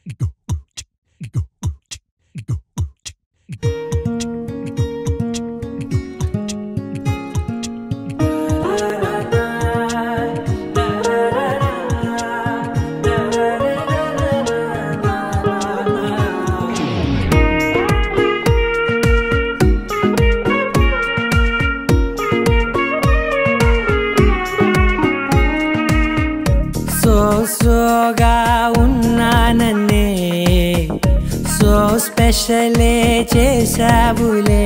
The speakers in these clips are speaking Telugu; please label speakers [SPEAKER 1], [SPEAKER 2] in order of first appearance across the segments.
[SPEAKER 1] సోగా ఉన్నానన్నే సో స్పెషలే చేసావులే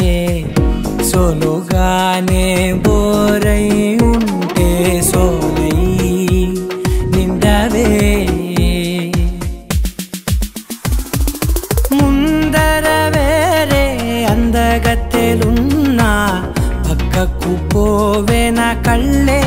[SPEAKER 1] సోలోగానే బోరై ఉంటే సోలై నిండవే ముందర వేరే అందగత్తెలున్నా పక్కకు పోవే నా కళ్ళే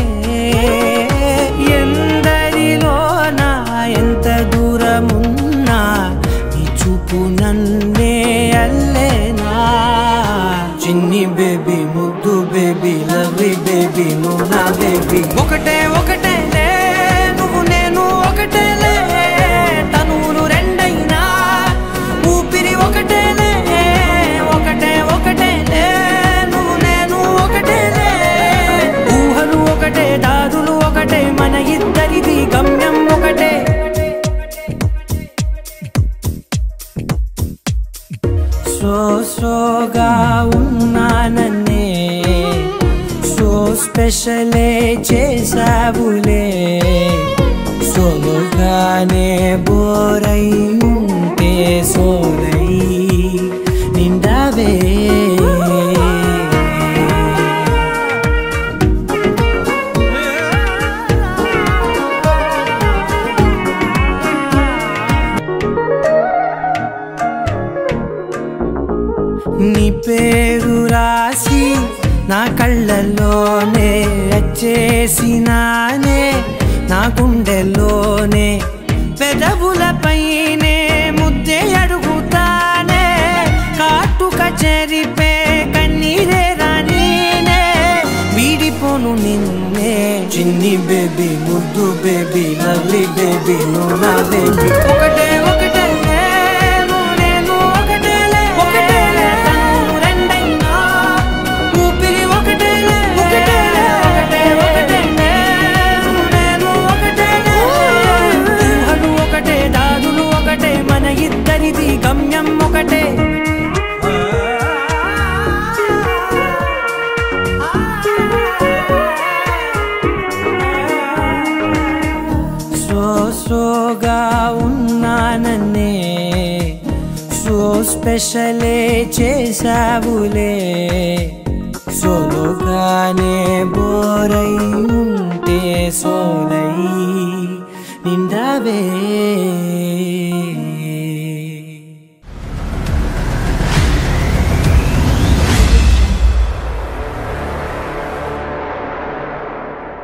[SPEAKER 1] ఎందరిలోనా ఎంత దూరమున్నా నీ చూపు నన్నే అల్లేనా చిన్ని బేబీ ముద్దు బేబీ లవ్లీ బేబీ నువ్వు నా బేబీ ఒకటే ఒకటేలే నువ్వు నేను ఒకటేలే తనువులు రెండైనా ఊపిరి ఒకటేలే ఒకటే ఒకటేలే నువ్వు నేను ఒకటేలే ఊహలు ఒకటే దారులు ఒకటే మన ఇద్దరిది గమ్యం ఒకటే సోగా ఉన్నానన్నే సో స్పెషలే చేసావులే సోలోగానే బోరై ఉంటే సోలై నిండవే నీ పేరు రాసి నా కళ్ళల్లోనే వచ్చేసినానే నా గుండెల్లోనే పెదవులపైనే ముద్దే అడుగుతానే కాటుక చెరిపే కన్నీరే రానీనే వీడిపోను నిన్నే చిన్ని బేబీ ముద్దు బేబీ లవ్లీ బేబీ నువ్వు నా బేబీ ఒకటే ఒకటే గమ్యం ఒకటే సోగా ఉన్నానన్నే సో స్పెషలే చేసావులే సోలోగానే బోరై ఉంటే సోలై నిండవే